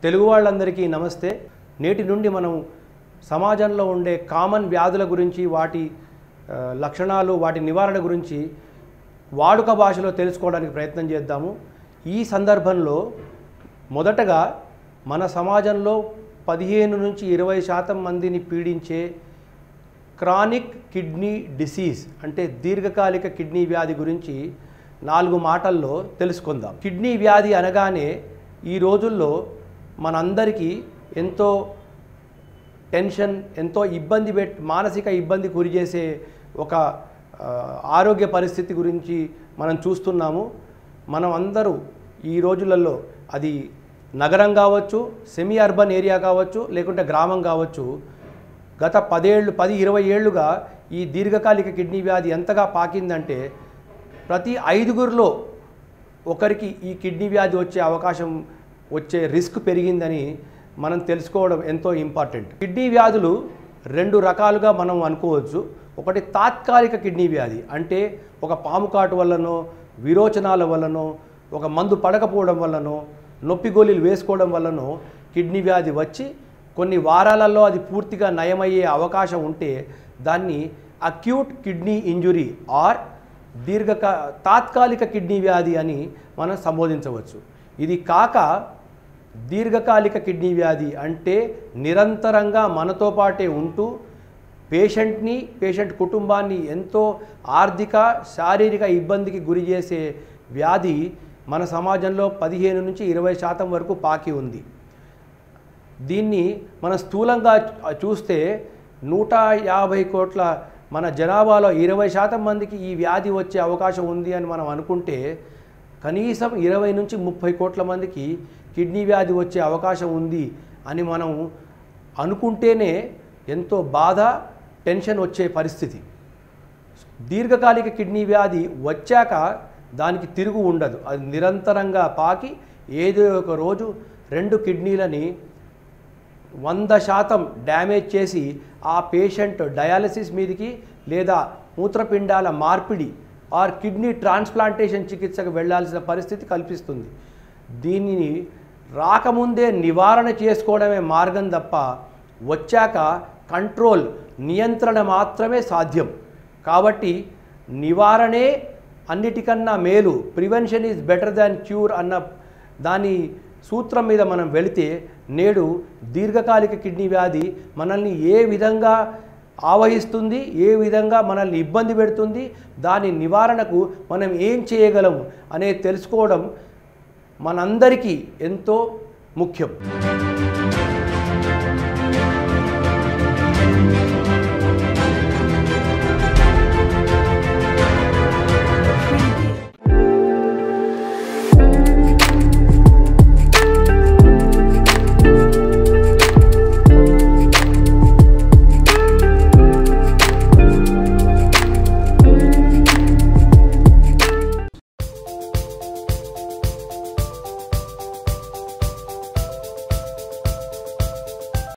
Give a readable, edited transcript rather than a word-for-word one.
తెలుగు వాళ్ళందరికీ నమస్తే. నేటి నుండి మనం సమాజంలో ఉండే కామన్ వ్యాధుల గురించి, వాటి లక్షణాలు, వాటి నివారణ గురించి వాడుక భాషలో తెలుసుకోవడానికి ప్రయత్నం చేద్దాము. ఈ సందర్భంలో మొదటగా మన సమాజంలో 15 నుంచి 20% మందిని పీడించే క్రానిక్ కిడ్నీ డిసీజ్ అంటే దీర్ఘకాలిక కిడ్నీ వ్యాధి గురించి 4 మాటల్లో తెలుసుకుందాం. కిడ్నీ వ్యాధి అనగానే ఈ రోజుల్లో మనందరికీ ఎంతో టెన్షన్, ఎంతో మానసిక ఇబ్బంది గురి చేసే ఒక ఆరోగ్య పరిస్థితి గురించి మనం చూస్తున్నాము. మనం అందరూ ఈ రోజులలో అది నగరం కావచ్చు, సెమీ అర్బన్ ఏరియా కావచ్చు, లేకుంటే గ్రామం కావచ్చు, గత 10-20 ఏళ్ళుగా ఈ దీర్ఘకాలిక కిడ్నీ వ్యాధి ఎంతగా పాకిందంటే ప్రతి 5గురిలో ఒకరికి ఈ కిడ్నీ వ్యాధి వచ్చే రిస్క్ పెరిగిందని మనం తెలుసుకోవడం ఎంతో ఇంపార్టెంట్. కిడ్నీ వ్యాధులు 2 రకాలుగా మనం అనుకోవచ్చు. ఒకటి తాత్కాలిక కిడ్నీ వ్యాధి, అంటే ఒక పాము కాటు వల్లనో, విరోచనాల వల్లనో, ఒక మందు పడకపోవడం వల్లనో, నొప్పి గోళీలు వేసుకోవడం వల్లనో కిడ్నీ వ్యాధి వచ్చి కొన్ని వారాలలో అది పూర్తిగా నయమయ్యే అవకాశం ఉంటే దాన్ని అక్యూట్ కిడ్నీ ఇంజురీ ఆర్ తాత్కాలిక కిడ్నీ వ్యాధి అని మనం సంబోధించవచ్చు. ఇది కాక దీర్ఘకాలిక కిడ్నీ వ్యాధి అంటే నిరంతరంగా మనతో పాటే ఉంటూ పేషెంట్ కుటుంబాన్ని ఎంతో ఆర్థిక, శారీరక ఇబ్బందికి గురి చేసే వ్యాధి మన సమాజంలో 15 నుంచి 20% వరకు పాకి ఉంది. దీన్ని మన స్థూలంగా చూస్తే 150 కోట్ల మన జనాభాలో 20% మందికి ఈ వ్యాధి వచ్చే అవకాశం ఉంది అని మనం అనుకుంటే, కనీసం 20 నుంచి 30 కోట్ల మందికి కిడ్నీ వ్యాధి వచ్చే అవకాశం ఉంది అని మనం అనుకుంటేనే ఎంతో బాధ, టెన్షన్ వచ్చే పరిస్థితి. దీర్ఘకాలిక కిడ్నీ వ్యాధి వచ్చాక దానికి తిరుగు ఉండదు. అది నిరంతరంగా పాకి ఏదో ఒక రోజు 2 కిడ్నీలని 100% డ్యామేజ్ చేసి ఆ పేషెంట్ డయాలసిస్ మీదకి లేదా మూత్రపిండాల మార్పిడి ఆర్ కిడ్నీ ట్రాన్స్ప్లాంటేషన్ చికిత్సకు వెళ్లాల్సిన పరిస్థితి కల్పిస్తుంది. దీనిని రాకముందే నివారణ చేసుకోవడమే మార్గం తప్ప వచ్చాక కంట్రోల్, నియంత్రణ మాత్రమే సాధ్యం. కాబట్టి నివారణే అన్నిటికన్నా మేలు, prevention is better than cure అన్న దాని సూత్రం మీద మనం వెళితే నేడు దీర్ఘకాలిక కిడ్నీ వ్యాధి మనల్ని ఏ విధంగా ఆవహిస్తుంది, ఏ విధంగా మనల్ని ఇబ్బంది పెడుతుంది, దాని నివారణకు మనం ఏం చేయగలము అనేది తెలుసుకోవడం మనందరికీ ఎంతో ముఖ్యం.